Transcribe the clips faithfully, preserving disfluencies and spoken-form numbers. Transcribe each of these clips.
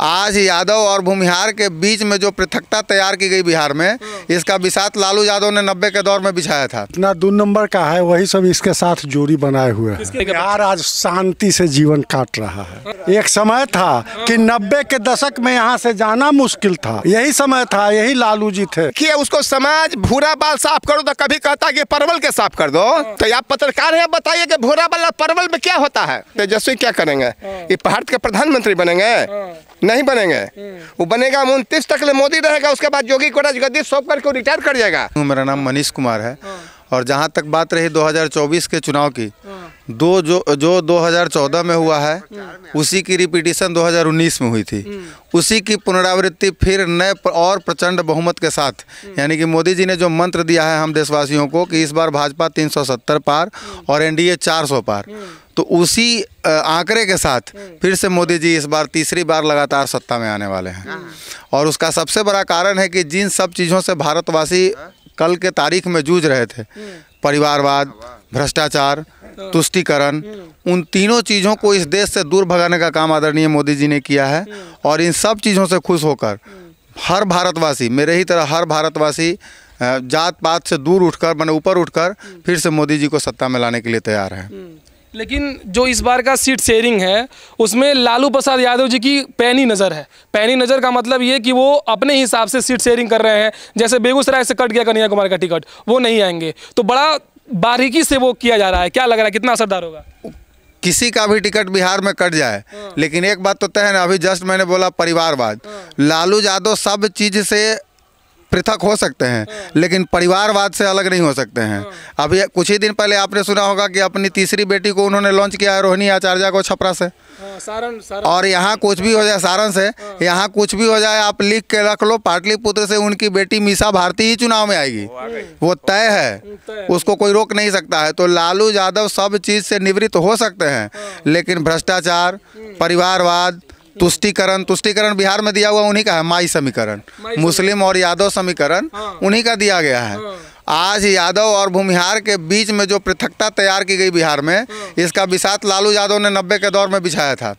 आज यादव और भूमिहार के बीच में जो पृथकता तैयार की गई बिहार में, इसका बिसात लालू यादव ने नब्बे के दौर में बिछाया था। इतना दो नंबर का है, वही सब इसके साथ जोड़ी बनाए हुए हैं। बिहार आज शांति से जीवन काट रहा है। एक समय था कि नब्बे के दशक में यहाँ से जाना मुश्किल था, यही समय था, यही लालू जी थे कि उसको समाज भूरा बाल साफ करो तो कभी कहता कि परवल के साफ कर दो। तो आप पत्रकार हैं, बताइए कि भूरा बाल परवल में क्या होता है। तेजस्वी क्या करेंगे? ये भारत के प्रधानमंत्री बनेंगे? नहीं बनेंगे। वो बनेगा उनतीस तक ले मोदी रहेगा, उसके बाद योगी को राजगद्दी सौंप करके रिटायर कर जाएगा। मेरा नाम मनीष कुमार है और जहाँ तक बात रही दो हज़ार चौबीस के चुनाव की, दो जो जो दो हज़ार चौदह में हुआ है उसी की रिपीटिशन दो हज़ार उन्नीस में हुई थी। उसी की पुनरावृत्ति फिर नए और प्रचंड बहुमत के साथ, यानी कि मोदी जी ने जो मंत्र दिया है हम देशवासियों को कि इस बार भाजपा तीन सौ सत्तर पार और एनडीए चार सौ पार, तो उसी आंकड़े के साथ फिर से मोदी जी इस बार तीसरी बार लगातार सत्ता में आने वाले हैं। और उसका सबसे बड़ा कारण है कि जिन सब चीज़ों से भारतवासी कल के तारीख में जूझ रहे थे, परिवारवाद, भ्रष्टाचार, तुष्टीकरण, उन तीनों चीज़ों को इस देश से दूर भगाने का काम आदरणीय मोदी जी ने किया है। और इन सब चीज़ों से खुश होकर हर भारतवासी, मेरे ही तरह हर भारतवासी जात पात से दूर उठकर, मैंने ऊपर उठकर फिर से मोदी जी को सत्ता में लाने के लिए तैयार है। लेकिन जो इस बार का सीट शेयरिंग है उसमें लालू प्रसाद यादव जी की पैनी नज़र है। पैनी नज़र का मतलब ये कि वो अपने हिसाब से सीट शेयरिंग कर रहे हैं। जैसे बेगूसराय से कट गया कन्हैया कुमार का टिकट, वो नहीं आएंगे, तो बड़ा बारीकी से वो किया जा रहा है। क्या लग रहा है, कितना असरदार होगा? किसी का भी टिकट बिहार में कट जाए, लेकिन एक बात तो तय है ना, अभी जस्ट मैंने बोला परिवारवाद, लालू यादव सब चीज़ से पृथक हो सकते हैं लेकिन परिवारवाद से अलग नहीं हो सकते हैं। अभी कुछ ही दिन पहले आपने सुना होगा कि अपनी तीसरी बेटी को उन्होंने लॉन्च किया है, रोहिणी आचार्य को, छपरा से। सारण, सारण। और यहाँ कुछ भी हो जाए, सारण से, यहाँ कुछ भी हो जाए आप लिख के रख लो, पाटलिपुत्र से उनकी बेटी मीसा भारती ही चुनाव में आएगी, वो तय है, उसको कोई रोक नहीं सकता है। तो लालू यादव सब चीज़ से निवृत्त हो सकते हैं, लेकिन भ्रष्टाचार, परिवारवाद, तुष्टीकरण, तुष्टीकरण बिहार में दिया हुआ उन्हीं का है, माई समीकरण, मुस्लिम और यादव समीकरण उन्हीं का दिया गया है। आज यादव और भूमिहार के बीच में जो पृथकता तैयार की गई बिहार में, इसका बिसात लालू यादव ने नब्बे के दौर में बिछाया था।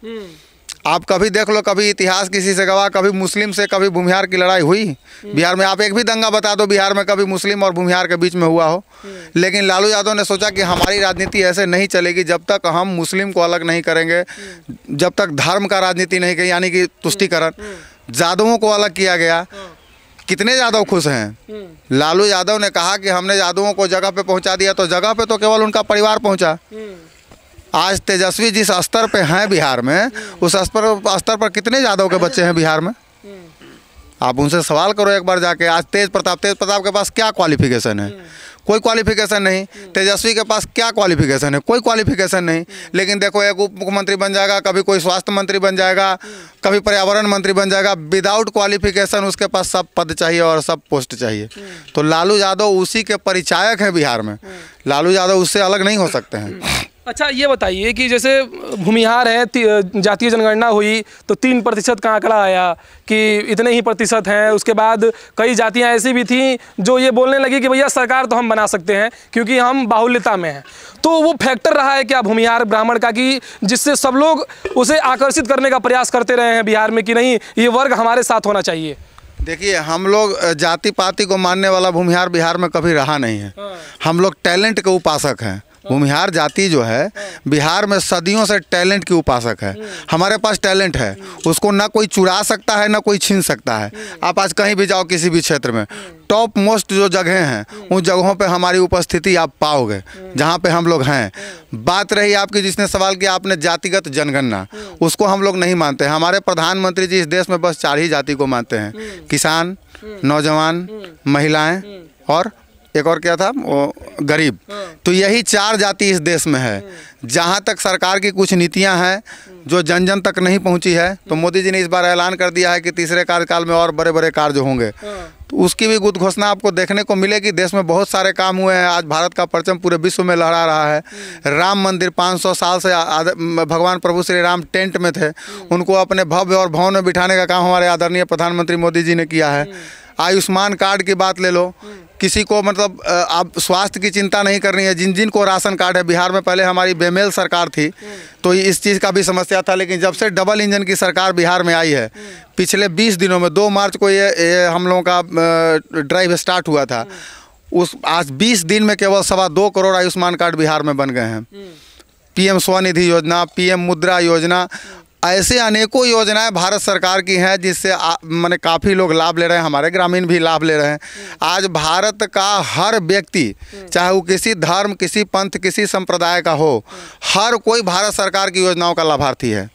आप कभी देख लो, कभी इतिहास किसी से गवाह, कभी मुस्लिम से कभी भूमिहार की लड़ाई हुई बिहार में? आप एक भी दंगा बता दो बिहार में कभी मुस्लिम और भूमिहार के बीच में हुआ हो। लेकिन लालू यादव ने सोचा कि हमारी राजनीति ऐसे नहीं चलेगी जब तक हम मुस्लिम को अलग नहीं करेंगे, जब तक धर्म का राजनीति नहीं करें, यानी कि तुष्टीकरण। यादवों को अलग किया गया। कितने यादव खुश हैं? लालू यादव ने कहा कि हमने यादवों को जगह पे पहुंचा दिया, तो जगह पे तो केवल उनका परिवार पहुंचा। आज तेजस्वी जिस स्तर पे हैं बिहार में, उस स्तर स्तर पर कितने यादव के बच्चे हैं बिहार में? आप उनसे सवाल करो एक बार जाके। आज तेज प्रताप तेज प्रताप के पास क्या क्वालिफिकेशन है? कोई क्वालिफिकेशन नहीं। तेजस्वी के पास क्या क्वालिफिकेशन है? कोई क्वालिफिकेशन नहीं। लेकिन देखो, एक उप मुख्यमंत्री बन जाएगा, कभी कोई स्वास्थ्य मंत्री बन जाएगा, कभी पर्यावरण मंत्री बन जाएगा, विदाउट क्वालिफिकेशन उसके पास सब पद चाहिए और सब पोस्ट चाहिए। तो लालू यादव उसी के परिचायक हैं बिहार में। लालू यादव उससे अलग नहीं हो सकते हैं। अच्छा, ये बताइए कि जैसे भूमिहार है, जातीय जनगणना हुई तो तीन प्रतिशत का आंकड़ा आया कि इतने ही प्रतिशत हैं। उसके बाद कई जातियां ऐसी भी थीं जो ये बोलने लगी कि भैया सरकार तो हम बना सकते हैं क्योंकि हम बाहुल्यता में हैं। तो वो फैक्टर रहा है क्या भूमिहार ब्राह्मण का, कि जिससे सब लोग उसे आकर्षित करने का प्रयास करते रहे हैं बिहार में कि नहीं, ये वर्ग हमारे साथ होना चाहिए? देखिए, हम लोग जाति पाति को मानने वाला भूमिहार बिहार में कभी रहा नहीं है। हम लोग टैलेंट के उपासक हैं। भूमिहार जाति जो है बिहार में सदियों से टैलेंट की उपासक है। हमारे पास टैलेंट है, उसको ना कोई चुरा सकता है ना कोई छीन सकता है। आप आज कहीं भी जाओ, किसी भी क्षेत्र में, टॉप मोस्ट जो जगह हैं उन जगहों पे हमारी उपस्थिति आप पाओगे जहाँ पे हम लोग हैं। बात रही आपकी, जिसने सवाल किया आपने जातिगत जनगणना, उसको हम लोग नहीं मानते। हमारे प्रधानमंत्री जी इस देश में बस चार ही जाति को मानते हैं, किसान, नौजवान, महिलाएं और एक और क्या था, वो गरीब। तो यही चार जाति इस देश में है। जहाँ तक सरकार की कुछ नीतियाँ हैं जो जन जन तक नहीं पहुँची है, तो मोदी जी ने इस बार ऐलान कर दिया है कि तीसरे कार्यकाल में और बड़े बड़े कार्य होंगे, तो उसकी भी गुद घोषणा आपको देखने को मिलेगी। देश में बहुत सारे काम हुए हैं। आज भारत का परचम पूरे विश्व में लहरा रहा है। राम मंदिर पाँच सौ साल से भगवान प्रभु श्री राम टेंट में थे, उनको अपने भव्य और भवन में बिठाने का काम हमारे आदरणीय प्रधानमंत्री मोदी जी ने किया है। आयुष्मान कार्ड की बात ले लो, किसी को मतलब अ, आप स्वास्थ्य की चिंता नहीं करनी है। जिन जिन को राशन कार्ड है, बिहार में पहले हमारी बेमेल सरकार थी तो इस चीज़ का भी समस्या था, लेकिन जब से डबल इंजन की सरकार बिहार में आई है, पिछले बीस दिनों में दो मार्च को ये, ये हम लोगों का अ, ड्राइव स्टार्ट हुआ था, उस आज बीस दिन में केवल सवा दो करोड़ आयुष्मान कार्ड बिहार में बन गए हैं। पीएम स्वनिधि योजना, पीएम मुद्रा योजना, ऐसे अनेकों योजनाएं भारत सरकार की हैं जिससे माने काफ़ी लोग लाभ ले रहे हैं, हमारे ग्रामीण भी लाभ ले रहे हैं। आज भारत का हर व्यक्ति, चाहे वो किसी धर्म, किसी पंथ, किसी संप्रदाय का हो, हर कोई भारत सरकार की योजनाओं का लाभार्थी है।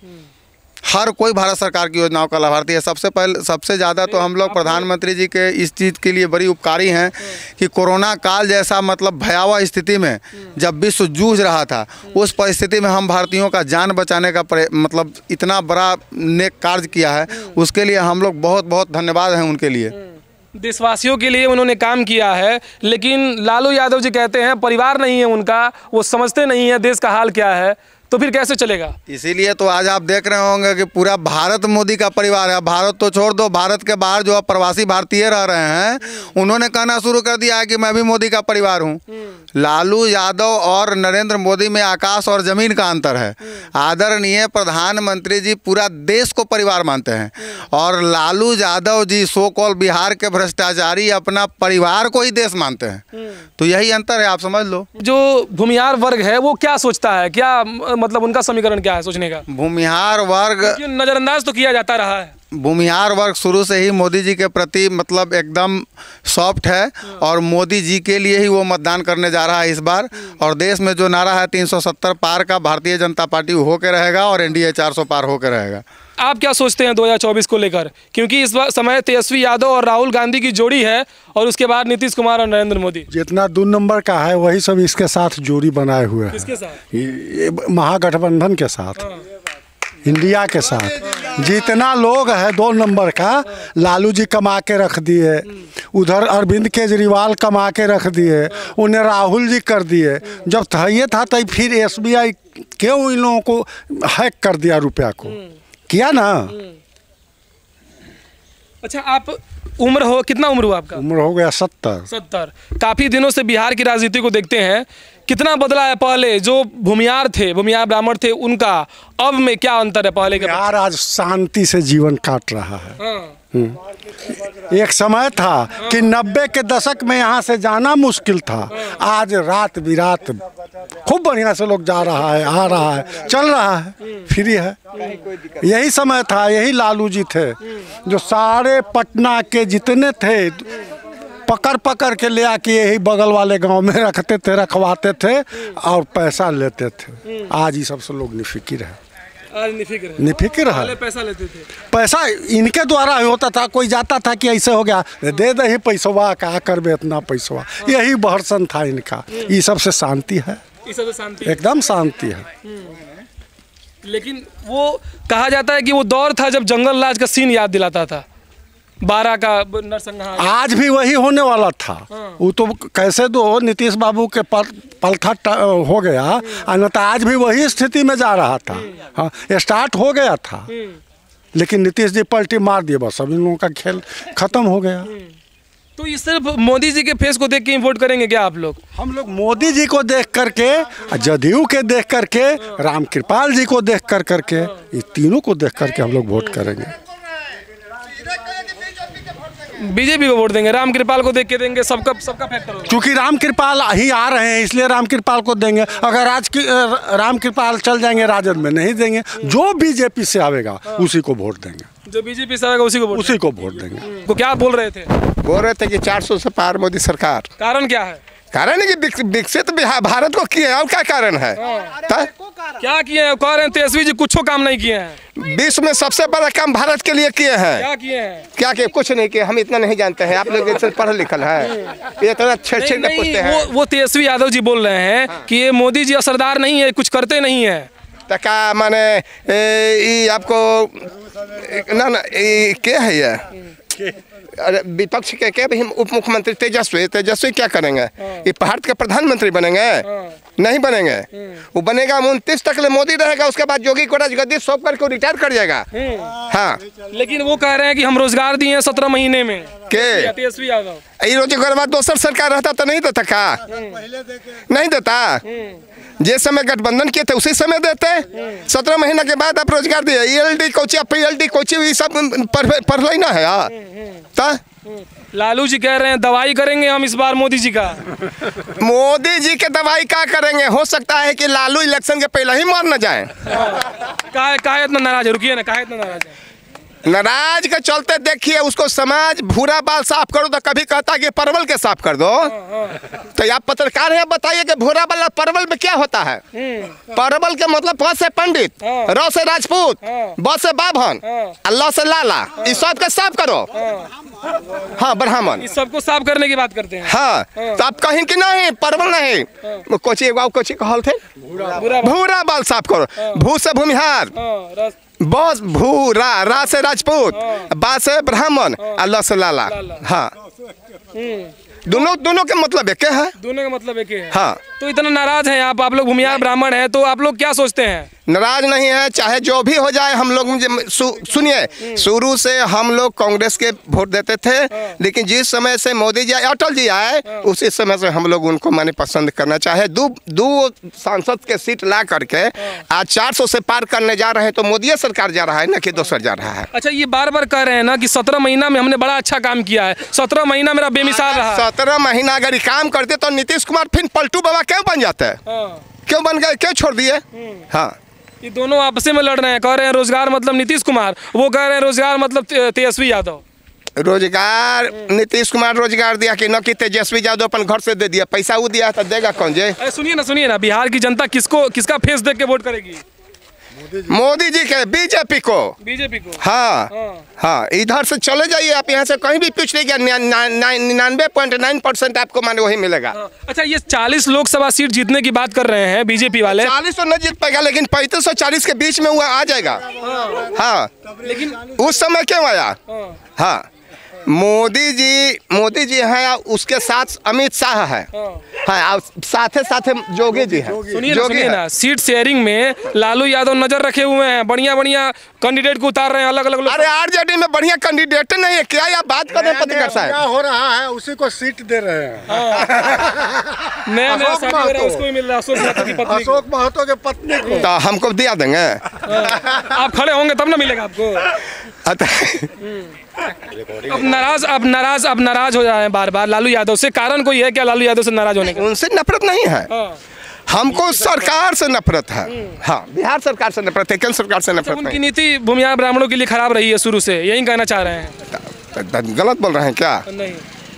हर कोई भारत सरकार की योजनाओं का लाभार्थी है। सबसे पहले सबसे ज़्यादा तो हम लोग प्रधानमंत्री जी के इस चीज़ के लिए बड़ी उपकारी हैं कि कोरोना काल जैसा मतलब भयावह स्थिति में जब विश्व जूझ रहा था, उस परिस्थिति में हम भारतीयों का जान बचाने का मतलब इतना बड़ा नेक कार्य किया है, उसके लिए हम लोग बहुत बहुत धन्यवाद हैं उनके लिए। देशवासियों के लिए उन्होंने काम किया है, लेकिन लालू यादव जी कहते हैं परिवार नहीं है उनका, वो समझते नहीं है देश का हाल क्या है, तो फिर कैसे चलेगा? इसीलिए तो आज आप देख रहे होंगे कि पूरा भारत मोदी का परिवार है। भारत तो छोड़ दो, भारत के बाहर जो प्रवासी भारतीय रह रहे हैं, उन्होंने कहना शुरू कर दिया है कि मैं भी मोदी का परिवार हूँ। लालू यादव और नरेंद्र मोदी में आकाश और जमीन का अंतर है। आदरणीय प्रधानमंत्री जी पूरा देश को परिवार मानते हैं और लालू यादव जी सो कॉल बिहार के भ्रष्टाचारी अपना परिवार को ही देश मानते हैं। तो यही अंतर है, आप समझ लो। जो भूमिहार वर्ग है वो क्या सोचता है, क्या मतलब उनका समीकरण क्या है सोचने का? भूमिहार वर्ग नजरअंदाज तो किया जाता रहा है। भूमिहार वर्ग शुरू से ही मोदी जी के प्रति मतलब एकदम सॉफ्ट है और मोदी जी के लिए ही वो मतदान करने जा रहा है इस बार। और देश में जो नारा है तीन सौ सत्तर पार का, भारतीय जनता पार्टी होकर रहेगा और एनडीए चार सौ पार होकर रहेगा। आप क्या सोचते हैं दो हज़ार चौबीस को लेकर? क्योंकि इस समय तेजस्वी यादव और राहुल गांधी की जोड़ी है और उसके बाद नीतीश कुमार और नरेंद्र मोदी। जितना दो नंबर का है वही सब इसके साथ जोड़ी बनाए हुए हैं। किसके साथ? ये महागठबंधन के साथ, इंडिया के साथ। जितना लोग है दो नंबर का, लालू जी कमा के रख दिए, उधर अरविंद केजरीवाल कमा के रख दिए, उन्हें राहुल जी कर दिए। जब ये था तब फिर एसबीआई क्यों इन लोगों को हैक कर दिया, रुपया को किया ना। अच्छा, आप उम्र हो कितना उम्र हुआ आपका? उम्र हो गया सत्तर। सत्तर। काफ़ी दिनों से बिहार की राजनीति को देखते हैं, कितना बदला है? पहले जो भूमिहार थे, भूमिहार ब्राह्मण थे, उनका अब में क्या अंतर है पहले के? बिहार आज शांति से जीवन काट रहा है। हाँ। एक समय था कि नब्बे के दशक में यहाँ से जाना मुश्किल था। आज रात बिरात खूब बढ़िया से लोग जा रहा है, आ रहा है, चल रहा है, फ्री है। यही समय था, यही लालू जी थे जो सारे पटना के जितने थे पकड़ पकड़ के ले आके यही बगल वाले गांव में रखते थे, रखवाते थे और पैसा लेते थे। आज ये सबसे लोग निफिकिर है। आज निफिक्र है। निफिक्र है। पैसा लेते थे, पैसा इनके द्वारा होता था। कोई जाता था कि ऐसे हो गया, दे दे ही पैसवा, क्या करबे इतना पैसवा, यही बहरसन था इनका। ये सबसे शांति है, शांति एकदम शांति है। लेकिन वो कहा जाता है कि वो दौर था जब जंगल राज का सीन याद दिलाता था, बारह का नरसंहार। आज भी वही होने वाला था। हाँ। वो तो कैसे दो नीतीश बाबू के पल पलथा हो गया, और तो आज भी वही स्थिति में जा रहा था। हाँ, स्टार्ट हो गया था, लेकिन नीतीश जी पलटी मार दिए, बस अब इन लोगों का खेल खत्म हो गया। तो ये सिर्फ मोदी जी के फेस को देख के वोट करेंगे क्या आप लोग? हम लोग मोदी जी को देख करके, जदयू के देख करके, राम कृपाल जी को देख कर करके, ये तीनों को देख करके हम लोग वोट करेंगे। बीजेपी को वोट देंगे, राम कृपाल को देख के देंगे, सबका सबका फैक्टर होगा। क्योंकि राम कृपाल ही आ रहे हैं इसलिए राम कृपाल को देंगे। अगर आज की राम कृपाल चल जाएंगे राजद में, नहीं देंगे। जो बीजेपी से आवेगा उसी को वोट देंगे, जो बीजेपी से आवेगा उसी को वोट उसी को वोट देंगे। तो क्या बोल रहे थे? बोल रहे थे कि चार सौ से पार मोदी सरकार। कारण क्या है? कारण है कि विकसित भारत को किए, और क्या कारण है? क्या किए हैं? कह रहे हैं तेजस्वी जी कुछ काम नहीं किए हैं। विश्व में सबसे बड़ा काम भारत के लिए किए हैं। क्या किए हैं? क्या किए? कुछ नहीं किए, हम इतना नहीं जानते हैं। आप लोग इतना पढ़ लिखल है, ये इतना छेड़ छेड़ के पूछते हैं। वो, वो तेजस्वी यादव जी बोल रहे हैं हाँ। कि ये मोदी जी असरदार नहीं है, कुछ करते नहीं है। तो क्या माने ये आपको ना ना ये क्या है? ये अरे विपक्ष के क्या भाई, उप मुख्यमंत्री तेजस्वी तेजस्वी क्या करेंगे? ये भारत के प्रधानमंत्री बनेंगे? नहीं बनेंगे। वो बनेगा उनतीस तक ले मोदी रहेगा, उसके बाद योगी को राजगद्दी सौंप करके रिटायर कर जाएगा। हाँ, लेकिन वो कह रहे हैं कि हम रोजगार दिए हैं सत्रह महीने में के तेजस्वी यादव। ये रोजगार बाद दोसर सरकार रहता तो नहीं देता का? नहीं देता। जिस समय गठबंधन किए थे उसी समय देते। सत्रह महीने के बाद आप रोजगार दिए। E L D Kochi P L D Kochi ये सब पढ़ लेना है यार। ता लालू जी कह रहे हैं दवाई करेंगे हम इस बार मोदी जी का। मोदी जी के दवाई क्या करेंगे? हो सकता है कि लालू इलेक्शन के पहले ही मर न जाए। काहे काहे इतना नाराज है? रुकिए ना, काहे इतना नाराज है? नाराज के चलते देखिए, उसको समाज भूरा बाल साफ करो तो कभी कहता कि परवल के साफ कर दो। तो आप पत्रकार हैं, बताइए कि भूरा बाल परवल में क्या होता है? परवल के मतलब प से पंडित, र से राजपूत, ब से बाभन, अल्लाह से लाला, इस सब के साफ करो। हाँ, ब्राह्मण, इस सबको साफ करने की बात करते हैं। हाँ, तो आप कहीं कि नहीं परवल नहीं, कोची कोची कहल थे भूरा बाल साफ करो। भू से भूमिहार, बस भूरा, रा से राजपूत, बा से ब्राह्मण, अल्लाह से लाला। हाँ, दोनों दोनों के मतलब एक है। दोनों का मतलब एक है। हाँ, तो इतना नाराज हैं आप आप लोग भूमिहार ब्राह्मण हैं, तो आप लोग क्या सोचते हैं? नाराज नहीं है, चाहे जो भी हो जाए। हम लोग सु, सुनिए, शुरू से हम लोग कांग्रेस के वोट देते थे, लेकिन जिस समय से मोदी जी अटल जी आए उसी समय से हम लोग उनको माने पसंद करना चाहे। दो दो सांसद के सीट ला करके आज चार सौ से पार करने जा रहे हैं, तो मोदी सरकार जा रहा है ना कि दूसरा जा रहा है। अच्छा, ये बार बार कह रहे हैं ना कि सत्रह महीना में हमने बड़ा अच्छा काम किया है, सत्रह महीना मेरा बेमिसाल रहा। सत्रह महीना अगर ये काम करते तो नीतीश कुमार फिर पलटू बाबा क्यों बन जाते हैं? क्यों बन गए? क्यों छोड़ दिए? हाँ, ये दोनों आपस में लड़ रहे हैं। कह रहे हैं रोजगार मतलब नीतीश कुमार, वो कह रहे हैं रोजगार मतलब तेजस्वी यादव। रोजगार नीतीश कुमार रोजगार दिया कि न कि तेजस्वी यादव अपन घर से दे दिया? पैसा वो दिया तो देगा कौन जे? सुनिए ना, सुनिए ना, बिहार की जनता किसको, किसका फेस देख के वोट करेगी? मोदी जी के, बीजेपी को। बीजेपी को। हाँ, हाँ, इधर से चले जाइए आप, यहाँ से कहीं भी पूछ लीजिए, निन्यानवे पॉइंट नाइन परसेंट आपको माने वही मिलेगा। अच्छा, ये चालीस लोकसभा सीट जीतने की बात कर रहे हैं बीजेपी वाले। चालीस तो न जीत पाएगा, लेकिन पैंतीस और चालीस के बीच में वो आ जाएगा। हाँ, लेकिन उस समय क्यों आया? हाँ, मोदी जी मोदी जी हैं, उसके साथ अमित शाह है। हाँ, साथे साथे जोगी जी हैं। सुनिए ना, सुनिए ना, सीट शेयरिंग में लालू यादव नजर रखे हुए हैं, बढ़िया बढ़िया कैंडिडेट को उतार रहे हैं अलग अलग। अरे आरजेडी में बढ़िया कैंडिडेट नहीं है क्या? आप बात कर रहे हैं पत्रकार साहब? क्या हो रहा है, उसी को सीट दे रहे हैं। नया नया साथी हो रहा है, उसको ही मिल रहा है, अशोक महतो की पत्नी। अशोक महतो के पत्नी को तो हमको दिया देंगे। आप खड़े होंगे तब ना मिलेगा आपको। अब नाराज अब नाराज अब नाराज हो जाए बार बार लालू यादव से, कारण कोई है क्या लालू यादव से नाराज होने का? उनसे नफरत नहीं है, हमको सरकार से नफरत है। हाँ, बिहार सरकार से नफरत है, केंद्र सरकार से नफरत नहीं। उनकी नीति भूमिहार ब्राह्मणों के लिए खराब रही है शुरू से, यही कहना चाह रहे हैं? गलत बोल रहे हैं क्या? नहीं,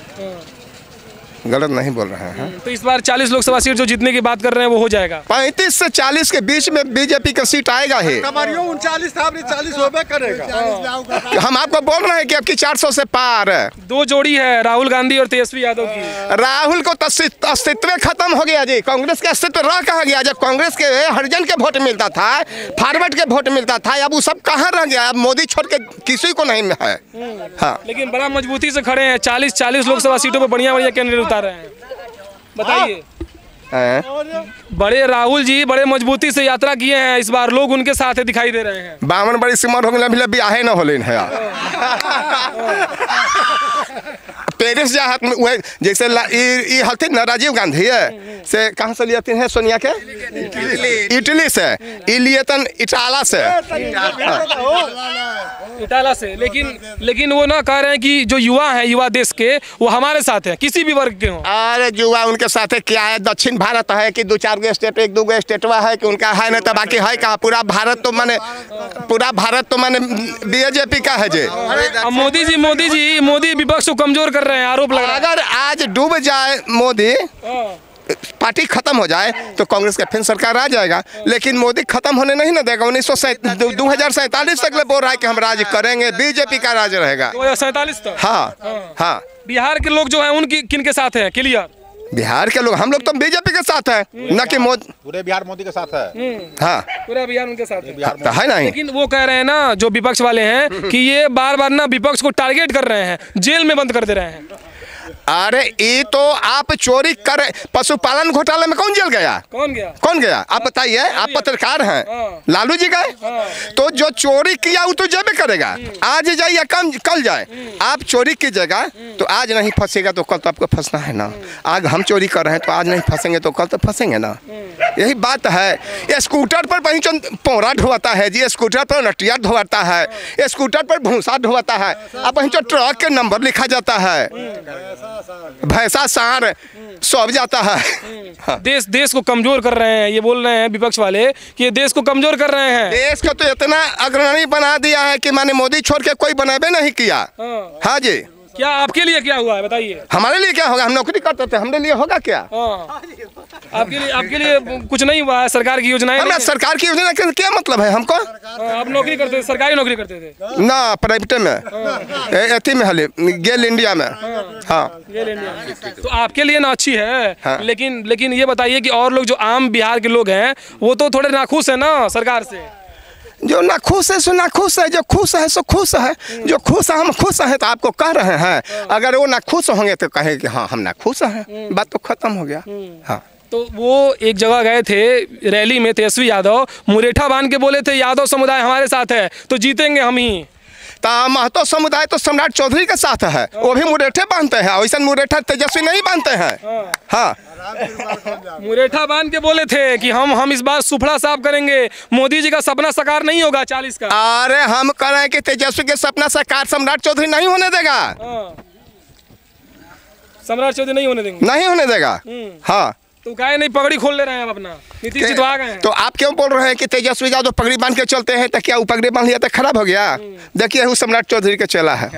गलत नहीं बोल रहे हैं। तो इस बार चालीस लोकसभा सीट जो जीतने की बात कर रहे हैं वो हो जाएगा। पैंतीस से चालीस के बीच में बीजेपी का सीट आएगा ही। उनचालीस था, चालीस होबे करेगा। हम आपको बोल रहे हैं कि आपकी चार सौ से पार है। दो जोड़ी है, राहुल गांधी और तेजस्वी यादव की। राहुल को तो अस्तित्व खत्म हो गया जी, कांग्रेस के अस्तित्व रह कहाँ गया? जब कांग्रेस के हरिजन के वोट मिलता था, फॉरवर्ड के वोट मिलता था, अब वो सब कहाँ रह गया? अब मोदी छोड़ के किसी को नहीं है। हाँ, लेकिन बड़ा मजबूती से खड़े हैं, चालीस चालीस लोकसभा सीटों पर बढ़िया बढ़िया कैंडिडेट उतार रहे हैं। बताइए, बड़े राहुल जी बड़े मजबूती से यात्रा किए हैं इस बार, लोग उनके साथ दिखाई दे रहे हैं। बावन बड़ी सिमर हो गए, भी आहे ना होले है पेरिस जा हाथ में वह जैसे ये हलती न राजीव गांधी है से कहाँ से लिए हैं? सोनिया के इटली से, ये लिए तन इटाला से। इटाला से, लेकिन लेकिन वो ना कह रहे हैं कि जो युवा हैं, युवा देश के, वो हमारे साथ हैं, किसी भी वर्ग के हों। अरे युवा उनके साथ है क्या है? दक्षिण भारत है कि दो चार गो स्टेट, एक दो गो स्टेटवा है कि उनका है ना, तो बाकी है कहाँ? पूरा भारत तो माने पूरा भारत तो माने बीजेपी का है जी। अब मोदी जी मोदी जी मोदी विपक्ष को कमजोर कर रहे हैं, आरोप लगा। अगर आज डूब जाए मोदी, पार्टी खत्म हो जाए, तो कांग्रेस का फिर सरकार आ जाएगा, लेकिन मोदी खत्म होने नहीं ना देगा। उन्नीस सौ दो हजार सैतालीस तक ले बोल रहा है कि हम राज करेंगे, बीजेपी का राज रहेगा दो हजार सैतालीस तक। हाँ, हाँ। बिहार के लोग जो हैं उनकी किन के साथ है? क्लियर बिहार के लोग, हम लोग तो बीजेपी के साथ है, न कि मोदी। पूरे बिहार मोदी के साथ है। हाँ, पूरा बिहार उनके साथ है, तो है नहीं। लेकिन वो कह रहे हैं ना जो विपक्ष वाले हैं कि ये बार बार ना विपक्ष को टारगेट कर रहे हैं, जेल में बंद कर दे रहे हैं। अरे ये तो आप चोरी कर, पशुपालन घोटाले में कौन जेल गया? कौन गया? कौन गया? आप बताइए, आप पत्रकार हैं, लालू जी गए? तो जो चोरी किया वो तो जेबे करेगा, आज जाए या कम कल जाए। आप चोरी कीजिएगा तो आज नहीं फंसेगा तो कल तो आपको फंसना है ना। आज हम चोरी कर रहे हैं तो आज नहीं फंसेंगे तो कल तो फंसेंगे ना। यही बात है। ये स्कूटर पर वहीं चंद पौरा ढोवाता है जी, स्कूटर पर नटिया ढोवाता है, स्कूटर पर भूसा ढोवाता है, अब वहीं जो ट्रक के नंबर लिखा जाता है, भैंसा सार सब जाता है। हाँ। देश देश को कमजोर कर रहे हैं, ये बोल रहे हैं विपक्ष वाले कि ये देश को कमजोर कर रहे हैं। देश को तो इतना अग्रणी बना दिया है कि माने मोदी छोड़ के कोई बनाबे नहीं किया। हाँ, हाँ जी। क्या आपके लिए क्या हुआ है बताइए? हमारे लिए क्या होगा? हम नौकरी करते थे, हमारे लिए होगा क्या? हाँ। आपके लिए आपके लिए कुछ नहीं हुआ है? सरकार की योजनाएं हमें सरकार की योजना का क्या मतलब है हमको? आप नौकरी करते थे, सरकारी नौकरी करते थे ना? प्राइवेट में, एथी में हले, गेल इंडिया में। हाँ, गेल इंडिया में। तो आपके लिए ना अच्छी है। हाँ। लेकिन लेकिन ये बताइए कि और लोग जो आम बिहार के लोग हैं वो तो थोड़े नाखुश है ना सरकार से। जो ना खुश है सो ना खुश है, जो खुश है सो खुश है, जो खुश है हम खुश हैं तो आपको कह रहे हैं। अगर वो ना खुश होंगे तो कहे कि हाँ हम ना खुश हैं, बात तो खत्म हो गया। हाँ, तो वो एक जगह गए थे रैली में, तेजस्वी यादव मुरेठा बांध के बोले थे यादव समुदाय हमारे साथ है तो जीतेंगे हम ही। तो महतो समुदाय तो सम्राट चौधरी के साथ है, वो भी मुरेठे बांधते हैं, वैसा मुरेठा तेजस्वी नहीं बांधते हैं। हाँ, मुरेठा बांध के बोले थे कि हम हम इस बार सुफड़ा साफ करेंगे, मोदी जी का सपना साकार नहीं होगा चालीस का। अरे हम कह रहे हैं कि तेजस्वी के सपना साकार सम्राट चौधरी नहीं होने देगा। सम्राट चौधरी नहीं होने देंगे, नहीं होने देगा। हाँ, तो काहे नहीं पगड़ी खोल ले रहे हैं हम अपना, नीतीश जितवा गए हैं। तो आप क्यों बोल रहे हैं कि तेजस्वी यादव पगड़ी बांध के चलते हैं? तो क्या वो पगड़ी बांध लिया तो खराब हो गया? देखिए वो सम्राट चौधरी का चेला है।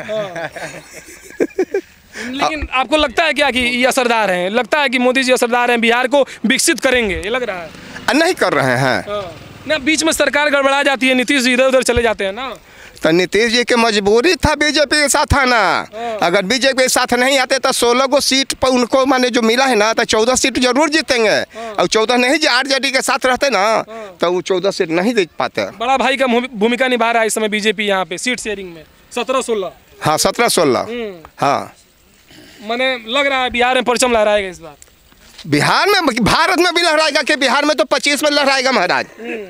लेकिन आपको लगता है क्या कि ये असरदार हैं? लगता है कि मोदी जी असरदार हैं, बिहार को विकसित करेंगे, ये लग रहा है? नहीं कर रहे हैं ना, बीच में सरकार गड़बड़ा जाती है, नीतीश जी इधर उधर चले जाते हैं ना। तो नीतीश जी की मजबूरी था बीजेपी के साथ आना। अगर बीजेपी के साथ नहीं आते तो सोलह को सीट पर उनको माने जो मिला है ना तो चौदह सीट जरूर जीतेंगे। और चौदह नहीं जी आरजेडी के साथ रहते ना तो वो चौदह सीट नहीं जीत पाते। बड़ा भाई का भूमिका निभा रहा है इस समय बीजेपी यहाँ पे सीट शेयरिंग में सत्रह सोलह। हाँ, सत्रह सोलह। हाँ, मैंने लग रहा है बिहार में परचम लहराएगा इस बार। बिहार में, भारत में भी लहराएगा कि बिहार में तो पच्चीस में लहराएगा महाराज।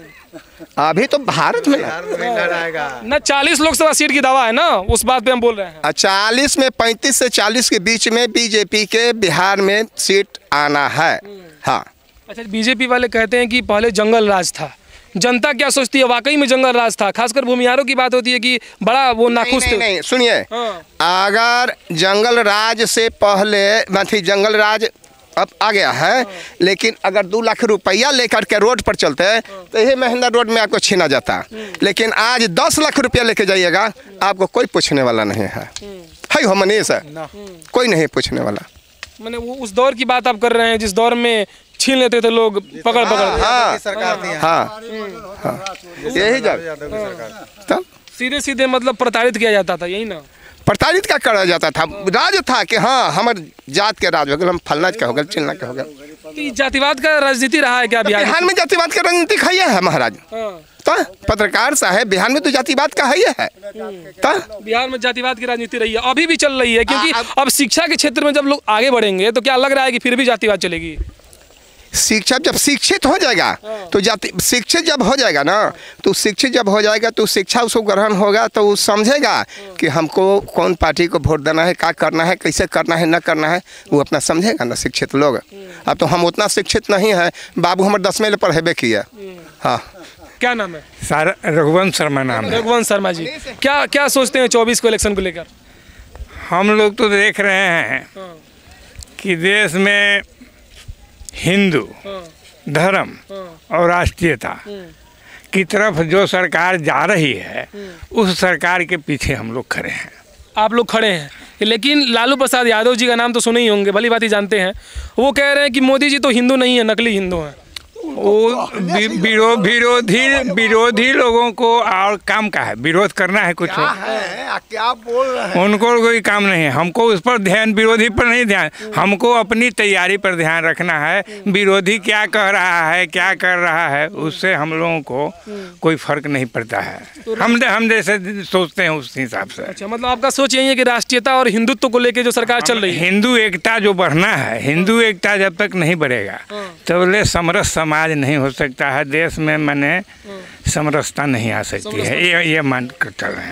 अभी तो भारत में लहराएगा ना। चालीस लोकसभा सीट की दावा है ना, उस बात पे हम बोल रहे हैं। चालीस में पैंतीस से चालीस के बीच में बीजेपी के बिहार में सीट आना है। हाँ। अच्छा, बीजेपी वाले कहते हैं कि पहले जंगल राज था, जनता क्या सोचती है? वाकई में जंगल राज था, खासकर भूमिहारों की बात होती है कि बड़ा वो नाखुश थे। नहीं, नहीं, सुनिए। हाँ। अगर जंगल राज से पहले मतलब जंगल राज अब आ गया है, लेकिन अगर दो लाख रुपया लेकर के रोड पर चलते हैं तो यही महेंद्र रोड में आपको छीना जाता। लेकिन आज दस लाख रुपया लेके जाइएगा आपको कोई पूछने वाला नहीं है। है हो मनीष है, कोई नहीं पूछने वाला। मैंने वो उस दौर की बात आप कर रहे हैं जिस दौर में छीन लेते थे लोग पकड़ पकड़। हाँ, सरकार थी। हाँ, हाँ, यही जब तब सीधे सीधे मतलब प्रताड़ित किया जाता था, यही ना? प्रताड़ित क्या करा जाता था? राज था कि हाँ हमारे जात के राज हो गए, हम फलना के हो गए, चिलना के हो गए। तो जातिवाद का राजनीति रहा है क्या बिहार? बिहार में जातिवाद का राजनीति है है महाराज। तो पत्रकार साहब बिहार में तो जातिवाद का है है। तो बिहार में जातिवाद की राजनीति रही है, अभी भी चल रही है, क्योंकि अब शिक्षा के क्षेत्र में जब लोग आगे बढ़ेंगे तो क्या लग रहा है कि फिर भी जातिवाद चलेगी? शिक्षा जब शिक्षित हो जाएगा तो जाति शिक्षित जब हो जाएगा ना तो शिक्षित जब हो जाएगा तो शिक्षा उसको ग्रहण होगा तो वो समझेगा कि हमको कौन पार्टी को वोट देना है, क्या करना है, कैसे करना है, न करना है, वो अपना समझेगा ना शिक्षित लोग। अब तो हम उतना शिक्षित नहीं है, बाबू हमारे दसवें ले पढ़ेबे किया। हाँ, क्या नाम है? सर रघुवंश शर्मा नाम है। रघुवंश शर्मा जी, क्या क्या सोचते हैं चौबीस को इलेक्शन को लेकर? हम लोग तो देख रहे हैं कि देश में हिंदू धर्म और राष्ट्रीयता की तरफ जो सरकार जा रही है उस सरकार के पीछे हम लोग खड़े हैं। आप लोग खड़े हैं, लेकिन लालू प्रसाद यादव जी का नाम तो सुने ही होंगे, भली बात ही जानते हैं। वो कह रहे हैं कि मोदी जी तो हिंदू नहीं है, नकली हिंदू हैं। वो वि- विरो, विरोधी विरोधी लोगों को और काम का है, विरोध करना है कुछ हो। है क्या बोल रहे हैं? उनको कोई काम नहीं है, हमको उस पर ध्यान, विरोधी पर नहीं ध्यान, हमको अपनी तैयारी पर ध्यान रखना है। विरोधी क्या कह रहा है, क्या कर रहा है, उससे हम लोगों को कोई फर्क नहीं पड़ता है। हम हम जैसे सोचते हैं उस हिसाब से। अच्छा, मतलब आपका सोच यही है कि राष्ट्रीयता और हिंदुत्व को लेके जो सरकार चल रही है, हिंदू एकता जो बढ़ना है, हिंदू एकता जब तक नहीं बढ़ेगा तब ले समरस समाज नहीं हो सकता है। देश में मैंने समरसता नहीं आ सकती है, ये ये मान कर चल रहे हैं।